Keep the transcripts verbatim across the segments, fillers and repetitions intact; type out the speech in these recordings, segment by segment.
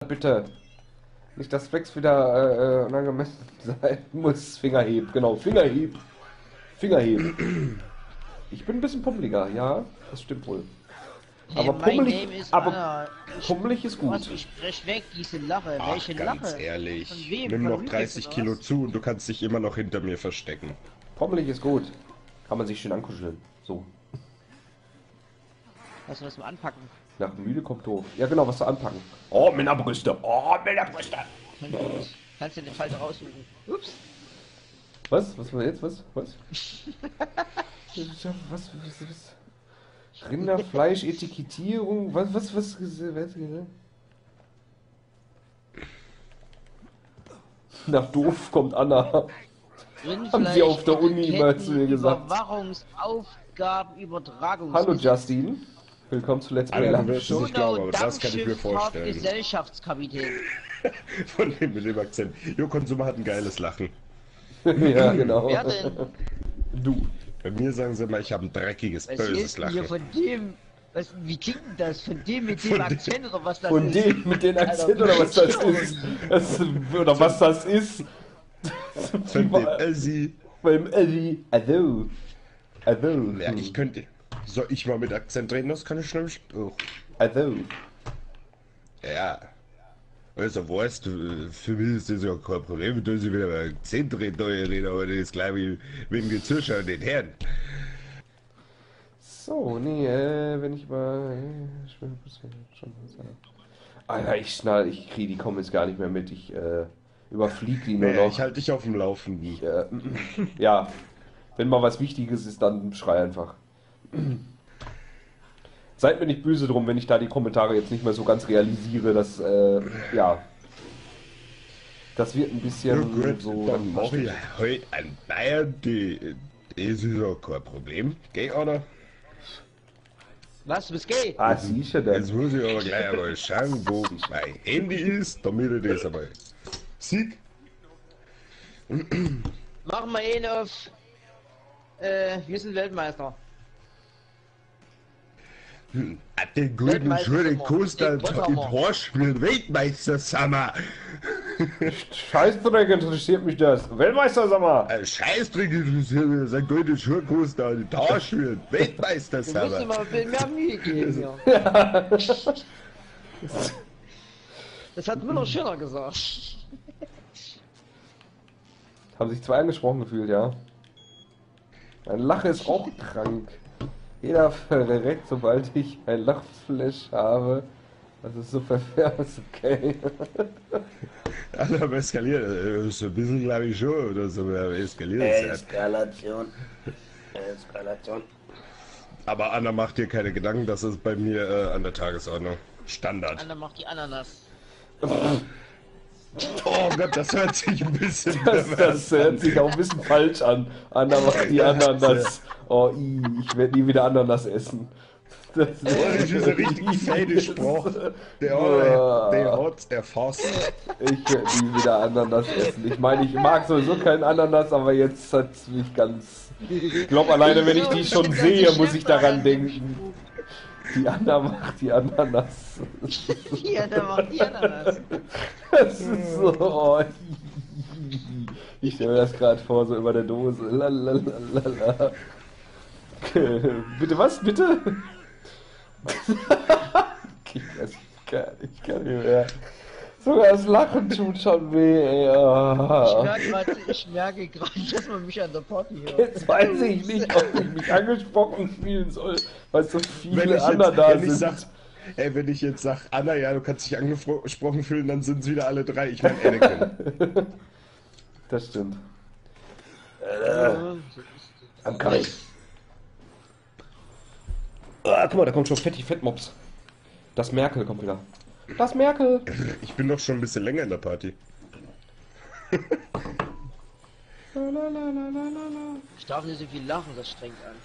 Bitte. Nicht, dass Flex wieder äh, unangemessen sein muss. Fingerheb, genau, Fingerheb. Fingerheb. Ich bin ein bisschen pummeliger, ja, das stimmt wohl. Hey, aber pummelig, aber Anna. Ich, pummelig ist gut. Ich sprech weg, diese Lache. Ach, Welche ganz Lache? ehrlich, Von wem? nimm Von noch Lübeck dreißig oder Kilo was? zu und du kannst dich immer noch hinter mir verstecken. Pummelig ist gut. Kann man sich schön ankuscheln. So. Hast du was zum Anpacken? Nach müde kommt doof. Ja genau, was zu anpacken. Oh, Männerbrüste. Oh, Männerbrüste. Kannst du den Falter raussuchen? Ups. Was? Was war jetzt? Was? Was? was, was, was? Rinderfleisch, Etikettierung, was, was, was, was, nach doof kommt Anna. Haben sie auf der Uni mal zu mir gesagt. Überwachungsaufgaben, Übertragung. Hallo Justin, willkommen zu Let's Play. Alter, du wirst es nicht glauben, aber das kann ich mir vorstellen. Gesellschaftskapitän. Von dem mit dem Akzent. Jo, Konsumer hat ein geiles Lachen. Ja, genau. Wer denn? Du. Bei mir sagen sie mal, ich habe ein dreckiges, Was böses ist denn hier Lachen. von dem? Was, wie klingt denn das? Von dem mit dem Von Akzent oder was das Von ist? dem mit dem Akzent oder was das ist. Das, oder was das ist. Von dem Elsie. Beim Ellie. Also. Also. Ja, ich könnte. Soll ich mal mit Akzent reden? Das kann ich nämlich auch. Also. Ja. Also, weißt du, für mich ist das ja kein Problem, dass ich wieder mal Akzent reden, reden, aber das ist gleich wie wegen den Zuschauern, den Herren. So, nee, äh, wenn ich mal. Äh, ich will schon was sagen. Alter, ich schnall, ich kriege die Comments gar nicht mehr mit. Ich äh, überfliege die nur Naja, noch. ich halte dich auf dem Laufenden. Ich, äh, ja, wenn mal was Wichtiges ist, dann schrei einfach. Seid mir nicht böse drum, wenn ich da die Kommentare jetzt nicht mehr so ganz realisiere, dass, äh, ja. Das wird ein bisschen Ja, gut, so. dann mache ich heute ein Bayern, die. Das ist ja kein Problem. Geh, oder? Was, was geht? Ah, sicher denn. Jetzt muss ich aber gleich einmal schauen, wo mein Handy ist, damit ich das einmal sieht. Machen wir ihn auf. Äh, wir sind Weltmeister. Hat den guten Weltmeister schönen sind wir. Coaster Dick, was im haben wir? Horstspiel Weltmeister Summer. Scheißdreck interessiert mich das. Weltmeister, sag mal. Ein Scheißdreck interessiert mich, sein guten Schurkoaster im Horstspiel Weltmeister Du musst dir Summer. mal ein bisschen mehr Mühe geben hier. Das hat Müller Schiller gesagt. Haben sich zwei angesprochen gefühlt, ja. Mein Lache ist auch krank. Jeder verreckt, sobald ich ein Lachflash habe. Das ist so verfärbt, okay. Alle haben eskaliert, äh, so ein bisschen glaube ich schon, oder so, aber eskaliert es ja. Eskalation. Eskalation. Aber Anna macht dir keine Gedanken, das ist bei mir äh, an der Tagesordnung. Standard. Anna macht die Ananas. Oh Gott, das hört sich ein bisschen Das, das pervers hört an. sich auch ein bisschen falsch an. Anna macht die Ananas. Oh, i, ich werde nie wieder Ananas essen. Das Oh, das ist ein richtig feiner Spruch. Der, Boah. der hat's erfasst. Ich werde nie wieder Ananas essen. Ich meine, ich mag sowieso keinen Ananas, aber jetzt hat es mich ganz... Ich glaube, alleine wenn ich die schon sehe, muss ich daran denken. Die Anna macht die Ananas. Die Anna macht die Ananas. Das ist so... Oh, ich stelle mir das gerade vor, so über der Dose. Lalalala. Bitte was? Bitte? Ich weiß gar nicht, ich kann nicht mehr. Sogar das Lachen tut schon weh, ey. Ich Ah. merke gerade, ich merke gerade, dass man mich an der Party hört. Jetzt weiß ich nicht, ob ich mich angesprochen fühlen soll, weil so Wenn viele ich andere jetzt, da wenn ich sind. sag, ey, wenn ich jetzt sag, Anna, ja, du kannst dich angesprochen fühlen, dann sind es wieder alle drei. Ich meine Anakin. Das stimmt. Ja. I'm coming. Ah, guck mal, da kommt schon Fetti Fettmops. Das Merkel kommt wieder. Das Merkel! Ich bin doch schon ein bisschen länger in der Party. Ich darf nicht so viel lachen, das strengt an.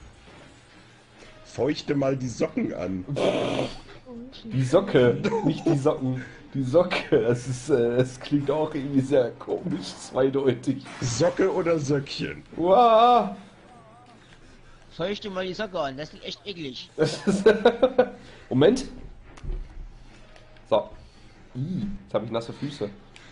Feuchte mal die Socken an. Die Socke, nicht die Socken. Die Socke, das ist, äh, das klingt auch irgendwie sehr komisch, zweideutig. Socke oder Söckchen? Wow! Feuchte mal die Socke an, das ist echt eklig. Das ist Moment. So. Ih, jetzt habe ich nasse Füße.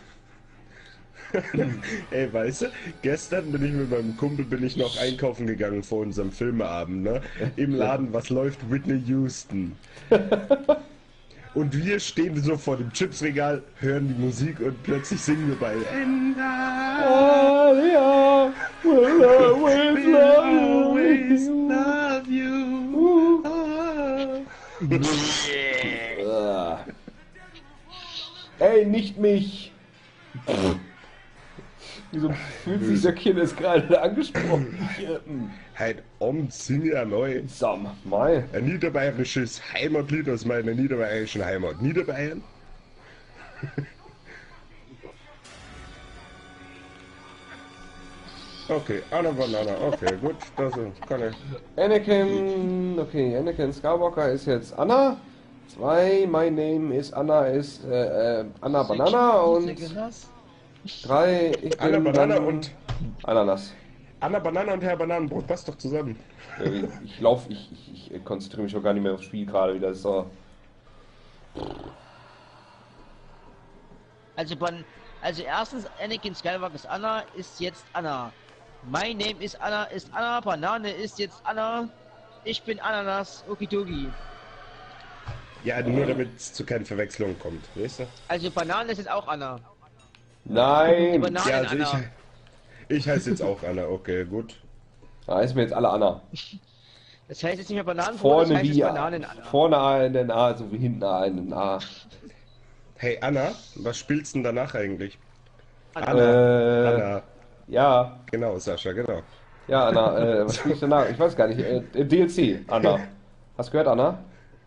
Ey, weißt du, gestern bin ich mit meinem Kumpel bin ich noch einkaufen gegangen vor unserem Filmeabend, ne? Im Laden, was läuft? Whitney Houston. Und wir stehen so vor dem Chipsregal, hören die Musik und plötzlich singen wir beide. And I ja, will always will always love you. Ah. Ey, nicht mich! Wieso fühlt sich der Kind jetzt gerade angesprochen? Ich, äh, Halt om singe ja neu. Sam, mal. Ein niederbayerisches Heimatlied aus meiner niederbayerischen Heimat. Niederbayern? Okay, Anna Banana, okay, gut, das kann ich. Anakin, okay, Anakin Skywalker ist jetzt Anna. Zwei, my name is Anna ist äh, äh, Anna Banana und drei, ich Anna bin Banana dann und Ananas. Anna Banana und Herr Bananenbrot, passt doch zusammen. Äh, Ich laufe, ich, ich, ich konzentriere mich auch gar nicht mehr aufs Spiel gerade wieder. So. Also, von, also erstens, Anakin Skywalker ist Anna, ist jetzt Anna. My name is Anna, ist Anna. Banane ist jetzt Anna. Ich bin Ananas, okidoki. Ja, nur damit es zu keinen Verwechslungen kommt, weißt du? Also Banane ist jetzt auch Anna. Die Nein! Banane Ja, also ich, Anna. ich heiße jetzt auch Anna, okay, gut. Da ist mir jetzt alle Anna. Das heißt jetzt nicht mehr Bananenbrot, Vorne das heißt wie jetzt Bananen Anna. vorne einen A, so wie hinten einen A. Hey Anna, was spielst du denn danach eigentlich? Anna. Anna. Äh, Anna. ja, Genau, Sascha, genau. ja, Anna, äh, was spiele ich danach? Ich weiß gar nicht. Äh, D L C, Anna. Hast du gehört, Anna?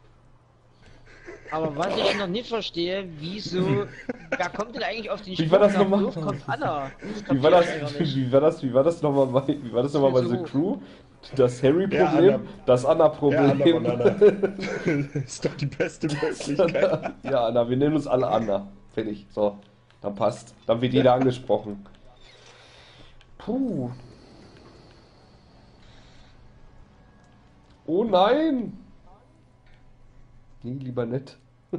Aber was ich noch nicht verstehe, wieso, wer kommt denn eigentlich auf den Wie war das nach nochmal? Dorf kommt Anna? Wie war das, kapier ich einfach nicht. wie war das, wie war das nochmal bei, wie war das nochmal bei So The hoch. Crew? Das Harry-Problem, Ja, Anna. das Ja, Anna-Problem. Anna Banana. Ist doch die beste Möglichkeit. Ja, Anna, wir nennen uns alle Anna. Fertig. So, dann passt. Dann wird jeder angesprochen. Puh. Oh nein! Nee, lieber nicht.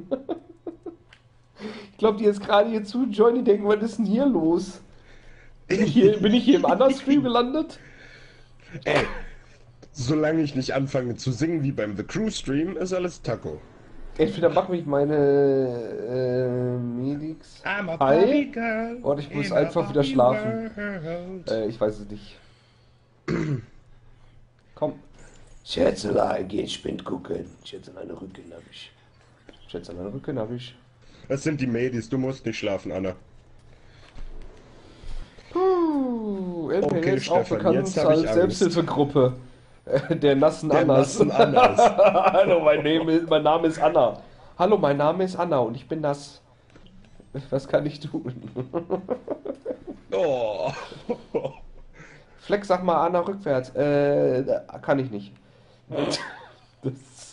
Ich glaube, die jetzt gerade hier zu Johnny denken, was ist denn hier los? Bin ich hier, bin ich hier im Anna-Stream gelandet? Ey, solange ich nicht anfange zu singen wie beim The Crew Stream, ist alles Taco. Entweder mach mich meine äh, Medix. I'm a Hi. Barbie girl. Oder ich muss in a einfach wieder Barbie schlafen. world. Äh, ich weiß es nicht. Komm. Schätzelein, geh ins Spind gucken. Schätzelein, Rücken hab ich. Schätzelein, Rücken hab ich. Das sind die Mädels, du musst nicht schlafen, Anna. Puh, N P Okay, ist auch Stefan, bekannt jetzt hab ich als Angst. Selbsthilfegruppe. Äh, Der nassen Der Annas. nassen Annas. Hallo, mein Name, ist, mein Name ist Anna. Hallo, mein Name ist Anna und ich bin das. Was kann ich tun? Oh. Flex, sag mal Anna rückwärts. Äh, kann ich nicht. Das.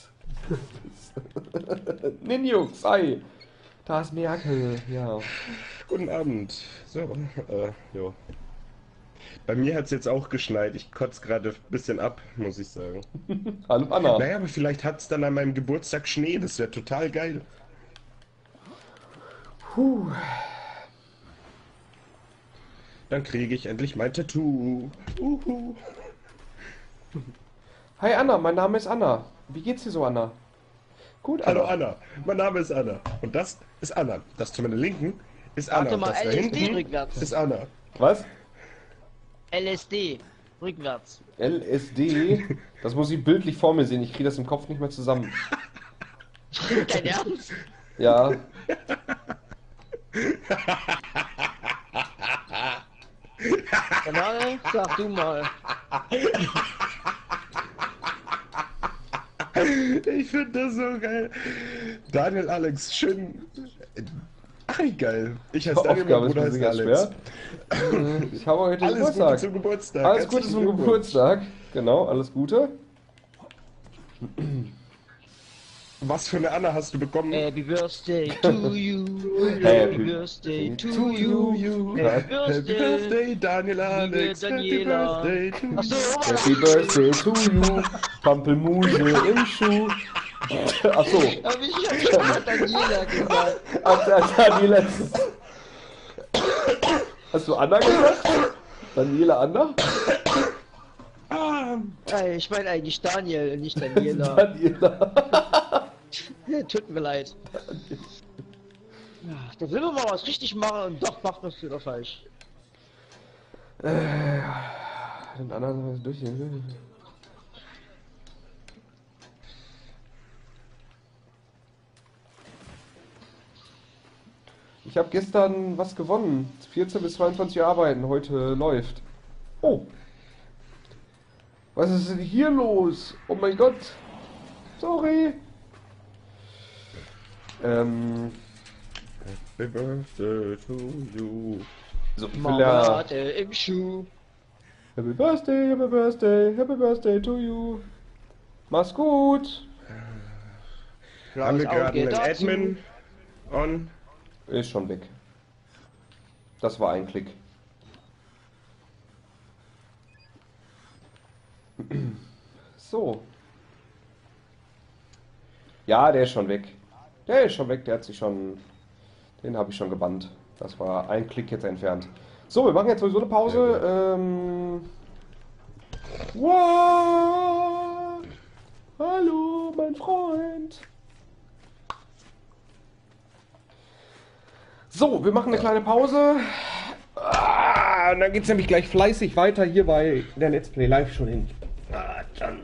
das Ninjuk, sei. Da ist Merkel, ja. Guten Abend. So, äh, jo. Bei mir hat es jetzt auch geschneit. Ich kotze gerade ein bisschen ab, muss ich sagen. Hallo Anna. Naja, aber vielleicht hat es dann an meinem Geburtstag Schnee. Das wäre total geil. Puh. Dann kriege ich endlich mein Tattoo. Uhu. Hi Anna, mein Name ist Anna. Wie geht's dir so, Anna? Gut, Anna. Hallo Anna, mein Name ist Anna. Und das ist Anna. Das zu meiner Linken ist Anna. Warte Und mal, das da L S D hinten rückwärts. ist Anna. Was? L S D, rückwärts. L S D? Das muss ich bildlich vor mir sehen. Ich kriege das im Kopf nicht mehr zusammen. Dein Ernst? Ja. Banane, sag du mal. Ich finde das so geil. Daniel Alex, schön. Ach, wie geil. Ich heiße Daniel, mein Aufgabe ist Bruder mir heißt sicher Alex. schwer. Ich habe heute Alles Gute Geburtstag. zum Geburtstag. Alles Gute Herzlichen zum Glückwunsch. Geburtstag. Genau, alles Gute. Was für eine Anna hast du bekommen? Happy Birthday to you. Happy Happy Birthday to you. Happy Happy Birthday. Birthday, Daniel Alex. Happy Daniela. Birthday to you. Ach so, Happy Birthday to you. Pampelmuse im Schuh. Achso. Hab ich ja schon Daniela gesagt. Hat hat Daniela. Hast du Anna gesagt? Daniela Anna? Ey, ich meine eigentlich Daniel und nicht Daniela. Daniela. Tut mir leid. Ja, da will man mal was richtig machen und doch macht man es wieder falsch. Äh, den anderen durch. Ich habe gestern was gewonnen. vierzehn bis zweiundzwanzig Uhr arbeiten. Heute läuft. Oh. Was ist denn hier los? Oh mein Gott. Sorry. Ähm. Happy birthday to you. So, ich will ja. Marmelade im Schuh. Happy Birthday, Happy Birthday, Happy Birthday to you. Mach's gut. Haben wir Blaues gerade Auge einen dazu. Admin on? Ist schon weg. Das war ein Klick. So. Ja, der ist schon weg. Der ist schon weg, der hat sich schon... Den habe ich schon gebannt. Das war ein Klick jetzt entfernt. So, wir machen jetzt sowieso eine Pause. Ähm... What? Hallo, mein Freund. So, wir machen eine kleine Pause. Ah, und dann geht es nämlich gleich fleißig weiter hier bei der Let's Play Live schon hin. Ah, dann,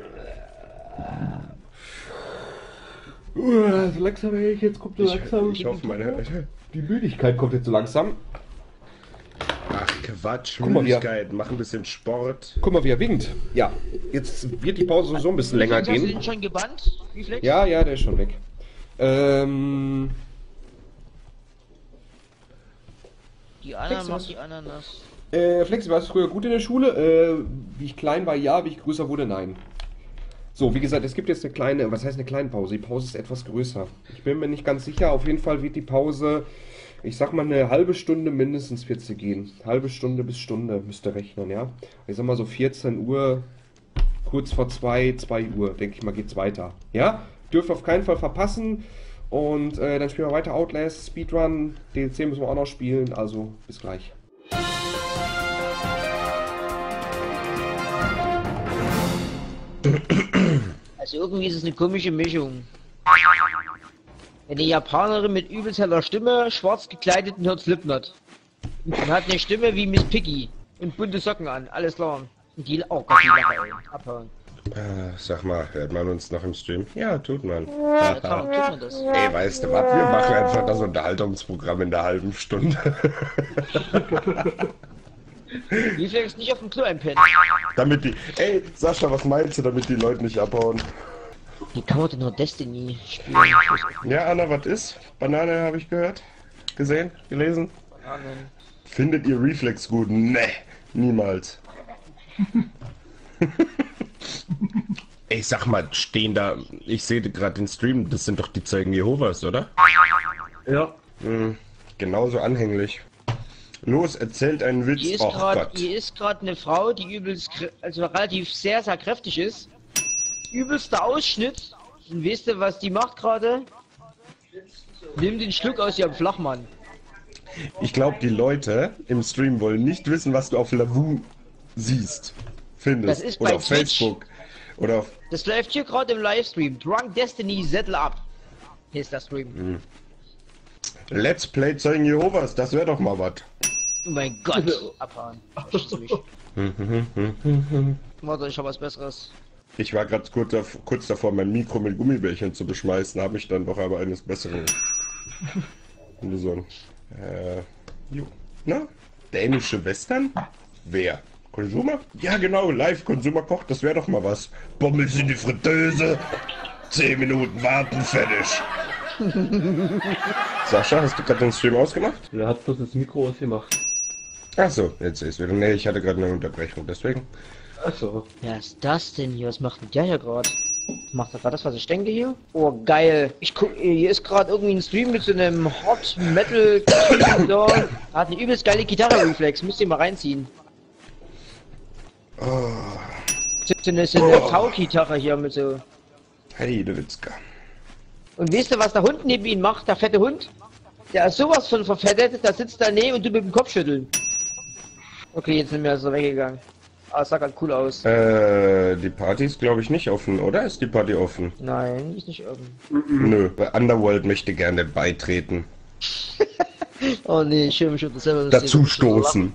uh, so langsam, ey, jetzt kommt so langsam. Ich, ich hoffe, meine. Die Müdigkeit kommt jetzt so langsam. Ach Quatsch, Guck mal, Müdigkeit, mach ein bisschen Sport. Guck mal, wie er winkt. Ja, jetzt wird die Pause so ein bisschen länger Hast du gehen. den schon gebannt? Wie Flex? Ja, ja, der ist schon weg. Ähm. Die Anna Flex, was? macht die Ananas. Äh, Flexi, warst du früher gut in der Schule? Äh, wie ich klein war, ja. Wie ich größer wurde, nein. So, wie gesagt, es gibt jetzt eine kleine, was heißt eine kleine Pause? Die Pause ist etwas größer. Ich bin mir nicht ganz sicher. Auf jeden Fall wird die Pause, ich sag mal, eine halbe Stunde mindestens wird sie gehen. Halbe Stunde bis Stunde müsst ihr rechnen, ja. Ich sag mal so vierzehn Uhr, kurz vor zwei, zwei Uhr, denke ich mal, geht's weiter. Ja? Dürft auf keinen Fall verpassen. Und äh, dann spielen wir weiter Outlast, Speedrun, D L C müssen wir auch noch spielen. Also, bis gleich. Also irgendwie ist es eine komische Mischung. Eine Japanerin mit übelst heller Stimme, schwarz gekleidet und hört Slipknot. Und hat eine Stimme wie Miss Piggy und bunte Socken an, alles klar. Und die, oh Gott, die Lache, ey, abhauen. Äh, sag mal, hört man uns noch im Stream? Ja, tut man. Ja, klar, tut man das. Ey, weißt du was? Wir machen einfach das Unterhaltungsprogramm in der halben Stunde. Wie viel ist nicht auf dem Klo einpennen? Damit die. Ey, Sascha, was meinst du, damit die Leute nicht abhauen? Wie kann man denn nur Destiny spielen? Ja, Anna, was ist? Banane habe ich gehört. Gesehen? Gelesen? Bananen. Findet ihr Reflex gut? Nee, niemals. Ey, sag mal, stehen da. Ich sehe gerade den Stream, das sind doch die Zeugen Jehovas, oder? Ja. Mhm, genauso anhänglich. Los, erzählt einen Witz. Hier ist Oh gerade Gott. hier ist gerade eine Frau, die übelst, krä- also relativ sehr, sehr kräftig ist. Übelster Ausschnitt. Und weißt du, was die macht gerade? Nimm den Schluck aus ihrem Flachmann. Ich glaube, die Leute im Stream wollen nicht wissen, was du auf Lavu siehst, findest. Das ist oder bei auf Twitch. Facebook. Oder auf. Das läuft hier gerade im Livestream. Drunk Destiny Settle Up. Hier ist der Stream. Mhm. Let's Play Zeugen Jehovas, das wäre doch mal was. Oh mein Gott. Abhauen. Warte, ich hab was Besseres. Ich war gerade kurz, dav- kurz davor, mein Mikro mit Gummibärchen zu beschmeißen, habe mich dann doch aber eines Besseren. Und so. Äh, jo. Na? Dänische Western? Wer? Konsumer? Ja, genau, live Konsumer kocht, das wäre doch mal was. Bommels in die Fritteuse. Zehn Minuten warten, fertig. Sascha, hast du gerade den Stream ausgemacht? Der hat bloß das Mikro ausgemacht. Achso, jetzt ist wieder. Nee, ich hatte gerade eine Unterbrechung, deswegen. Achso. Wer ist das denn hier? Was macht denn der hier gerade? Macht er gerade das, was ich denke hier? Oh, geil. Ich guck, hier ist gerade irgendwie ein Stream mit so einem Hot Metal da. Hat eine übelst geile Gitarre-Reflex. Müsst ihr mal reinziehen. Oh, So so eine, so eine Tau-Gitarre hier mit so. Heidewitzka. Und weißt du, was der Hund neben ihm macht, der fette Hund? Der ist sowas von verfettet, der sitzt daneben und du mit dem Kopf schütteln. Okay, jetzt sind wir also weggegangen. Ah, es sah ganz cool aus. Äh, die Party ist glaube ich nicht offen, oder? Ist die Party offen? Nein, ist nicht offen. Nö, bei Underworld möchte gerne beitreten. Oh nee, ich höre mich schon selber. Dazu stoßen.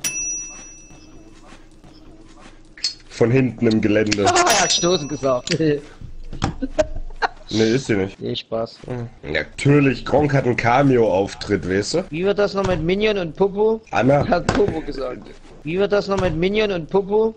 Von hinten im Gelände. Ah, er hat stoßen gesagt. Ne, ist sie nicht. Nee, Spaß. Natürlich, Gronk hat einen Cameo-Auftritt, weißt du? Wie wird das noch mit Minion und Popo? Anna, Hat Popo gesagt. Wie wird das noch mit Minion und Popo?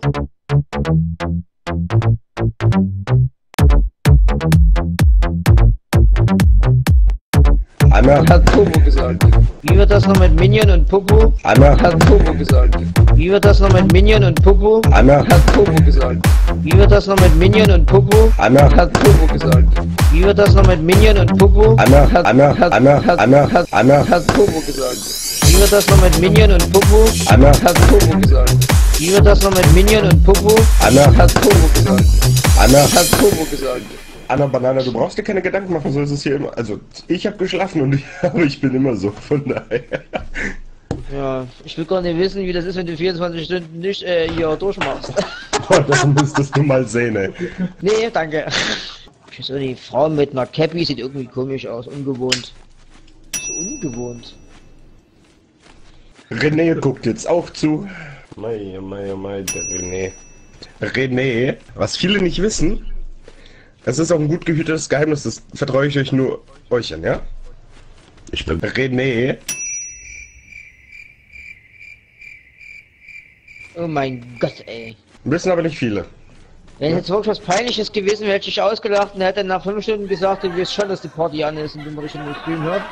Anna, Hat Popo gesagt. Wie wird das noch mit Minion und Popo? Anna, Hat Popo gesagt. Wie wird das noch mit Minion und Popo? Anna, Hat Popo gesagt. Wie wird das noch mit Minion und Popo? Anna, Hat Popo gesagt. Wie wird das noch mit Minion und Popo? Anna, Hat, Anna, hat, Anna, hat, Anna, hat, Anna, hat Popo gesagt. Wie wird das noch mit Minion und Popo? Anna, Hat Popo gesagt. Wie wird das noch mit Minion und Popo? Anna, Hat Popo gesagt. Anna, Hat Popo gesagt. Anna Banana, du brauchst dir keine Gedanken machen, so ist es hier immer. Also, ich habe geschlafen und ich, aber ich bin immer so, von daher. Ja, ich will gar nicht wissen, wie das ist, wenn du vierundzwanzig Stunden nicht äh, hier durchmachst. Boah, das müsstest du mal sehen, ey. Nee, danke. Ich weiß auch nicht, Frau mit einer Cappy sieht irgendwie komisch aus, ungewohnt. So ungewohnt. René guckt jetzt auch zu. Mei, mei, mei, der René. René, was viele nicht wissen, es ist auch ein gut gehütetes Geheimnis, das vertraue ich euch nur euch an, ja? Ich bin René. Oh mein Gott, ey. Wissen aber nicht viele. Wenn jetzt wirklich was Peinliches gewesen wäre, hätte ich ausgelacht und hätte nach fünf Stunden gesagt, du weißt schon, dass die Party an ist und du mal richtig den Stream hört.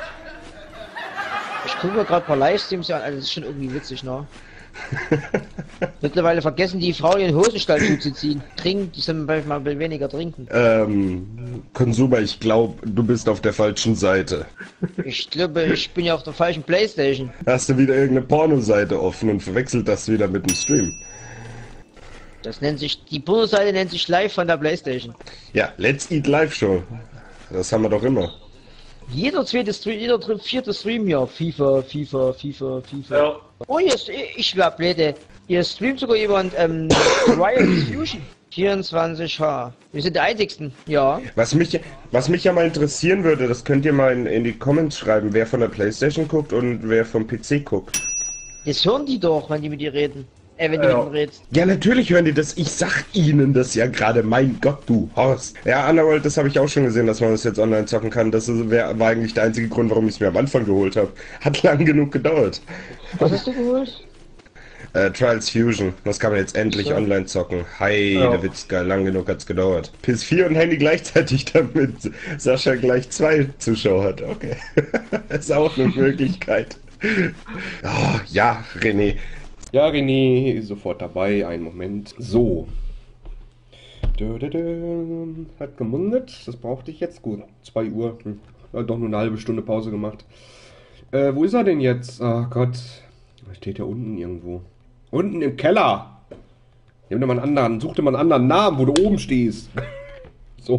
Ich gucke mir gerade ein paar Livestreams an, also das ist schon irgendwie witzig, ne? Mittlerweile vergessen die Frauen ihren Hosenstall zuzuziehen. Trinken, die sollen mal ein bisschen weniger trinken. Ähm, Konsumer, ich glaube, du bist auf der falschen Seite. Ich glaube, ich bin ja auf der falschen Playstation. Hast du wieder irgendeine Pornoseite offen und verwechselt das wieder mit dem Stream? Das nennt sich, die Pornoseite nennt sich Live von der Playstation. Ja, Let's Eat Live Show. Das haben wir doch immer. Jeder zweite Stream, jeder dritte, vierte Stream hier. FIFA, FIFA, FIFA, FIFA. Ja. Oh, jetzt, ich war blöde. Hier streamt sogar jemand, ähm, Riot Fusion. vierundzwanzig H. Wir sind die einzigsten, ja. Was mich, was mich ja mal interessieren würde, das könnt ihr mal in, in die Comments schreiben, wer von der Playstation guckt und wer vom P C guckt. Das hören die doch, wenn die mit dir reden. Äh, wenn du Ja. mit ihnen redest. Ja, natürlich hören die das. Ich sag ihnen das ja gerade. Mein Gott, du Horst. Ja, Underworld, das habe ich auch schon gesehen, dass man das jetzt online zocken kann. Das ist, wär, war eigentlich der einzige Grund, warum ich es mir am Anfang geholt habe. Hat lang genug gedauert. Was hast du geholt? Äh, Trials Fusion. Das kann man jetzt endlich So. online zocken. Hi, Ja. der Witz, geil. Lang genug hat's gedauert. P S vier und Handy gleichzeitig, damit Sascha gleich zwei Zuschauer hat. Okay. Ist auch eine Möglichkeit. Oh, ja, René. Ja, René ist sofort dabei. Einen Moment. So. Dö, dö, dö. Hat gemundet. Das brauchte ich jetzt. Gut. zwei Uhr. Hm. Hat doch nur eine halbe Stunde Pause gemacht. Äh, wo ist er denn jetzt? Ach Gott. Er steht ja unten irgendwo. Unten im Keller. Nimm dir mal einen anderen. Such dir mal einen anderen Namen, wo du oben stehst. So.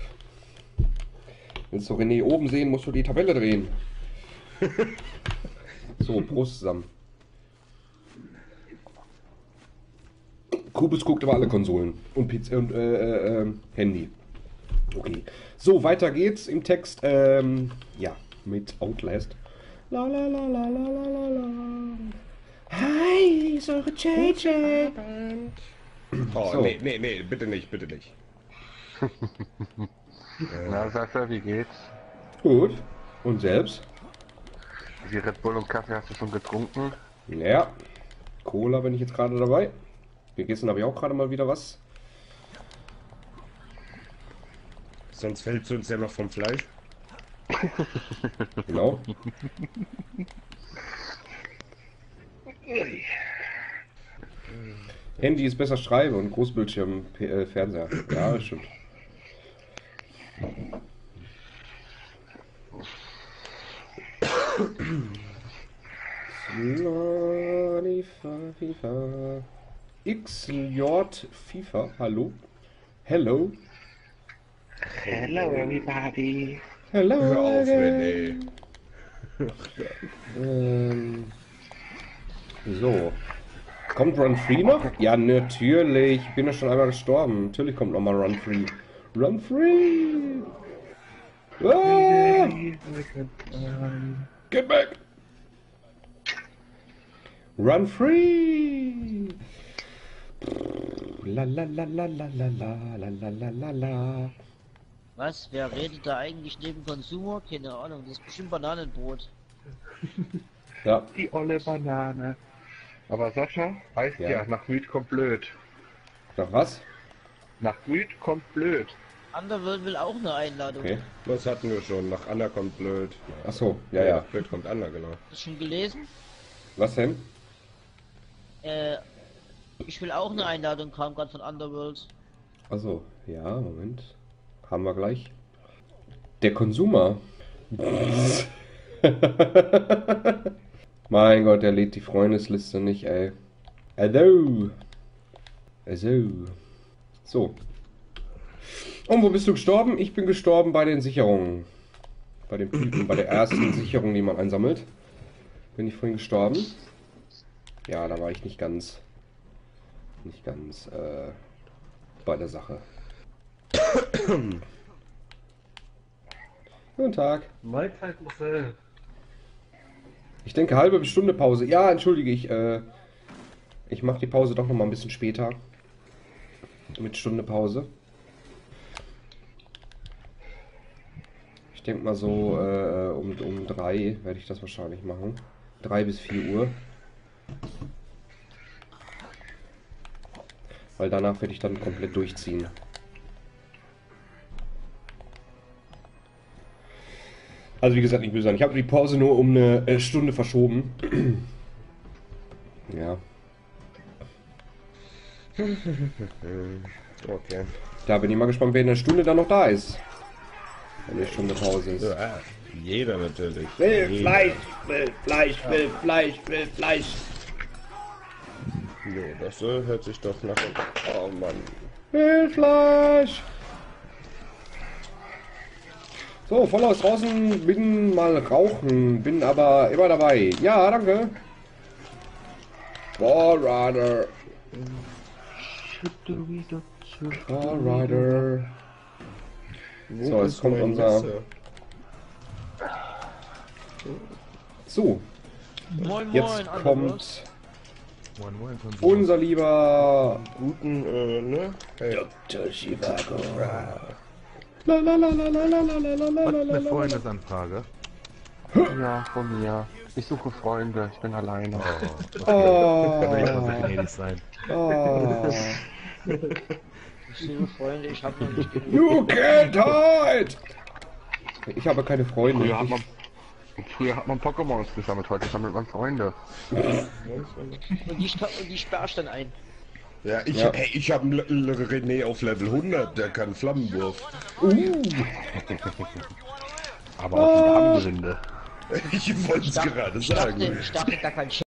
Willst du René oben sehen, musst du die Tabelle drehen. So, Prost zusammen. Kubus guckt über alle Konsolen und, P C und äh, äh, Handy. Okay. So, weiter geht's im Text. Ähm, ja, mit Outlast. La la la la la la la la. Hi, ist eure J J. Oh, So. nee, nee, nee, bitte nicht, bitte nicht. Na, Sascha, wie geht's? Gut. Und selbst? Die Red Bull und Kaffee hast du schon getrunken? Ja. Cola bin ich jetzt gerade dabei. Gegessen habe ich auch gerade mal wieder was. Sonst fällst du uns ja noch vom Fleisch. Genau. Handy ist besser schreiben und Großbildschirm P äh, Fernseher. Ja, das stimmt. FIFA, FIFA. X J FIFA, hallo. Hello. Hello everybody. Hello Hör auf, again. René. Ähm, so. Kommt Run Free noch? Ja, natürlich. Ich bin ja schon einmal gestorben. Natürlich kommt nochmal Run Free. Run Free! Ah! Get back! Run Free! La la la la la la la la la la la la. Was? Wer redet da eigentlich neben Consumer? Keine Ahnung, das ist bestimmt Bananenbrot. Ja, Die olle Banane. Aber Sascha, heißt Ja. ja, nach Rüd kommt blöd. noch was? Nach Rüd kommt blöd. Underworld will auch eine Einladung. Okay. Das hatten wir schon. Nach Anna kommt blöd. Achso, ja, ja. Nach blöd kommt Anna, genau. Hast du schon gelesen? Was denn? Äh, ich will auch eine Einladung, kam gerade von Underworld. Achso, ja, Moment. Haben wir gleich. Der Konsumer. Mein Gott, der lädt die Freundesliste nicht, ey. Also. Also. So. Und wo bist du gestorben? Ich bin gestorben bei den Sicherungen. Bei den Typen, bei der ersten Sicherung, die man einsammelt. Bin ich vorhin gestorben. Ja, da war ich nicht ganz... Nicht ganz, äh... bei der Sache. Guten Tag. Mahlzeit, Marcel. Ich denke halbe Stunde Pause. Ja, entschuldige ich. Äh, ich mache die Pause doch noch mal ein bisschen später. Mit Stunde Pause. Ich denke mal so äh, um, um drei werde ich das wahrscheinlich machen. Drei bis vier Uhr. Weil danach werde ich dann komplett durchziehen. Also wie gesagt, ich will sagen, ich habe die Pause nur um eine äh, Stunde verschoben. Ja. Okay. Da bin ich mal gespannt, wer in der Stunde dann noch da ist. Wenn eine Stunde Pause ist. Ja, jeder natürlich. Will Jeder. Fleisch, will Fleisch, will Fleisch, will Fleisch. Nee, das äh, hört sich doch nach... Oh Mann. Will Fleisch. So, voll aus draußen, bin mal rauchen, bin aber immer dabei. Ja, danke. Ballrider. Ballrider. Wo So, jetzt ist kommt mein unser- Messer? So, Moin moin, jetzt Underworld. kommt Moin, moin, unser lieber Guten, äh, ne? Hey. Doktor Chivago. La la la la la la la la la la Was la ist eine la. Freundesanfrage? Ja, von mir. Ich suche Freunde, ich bin alleine. Oh, gnädig sein. oh. Ich liebe Freunde, ich hab noch nicht genug. You can't hide! Ich habe keine Freunde. Früher hat Ich, man, früher hat man Pokémons gesammelt, heute sammelt man Freunde. Und die, spa- und die sperrst dann ein. Ja, ich, Ja. Hey, ich habe René auf Level hundert, der kann Flammenwurf. Aber auch die Armgründe. Ich wollte es Ich dachte, gerade ich dachte, sagen. ich dachte, da kann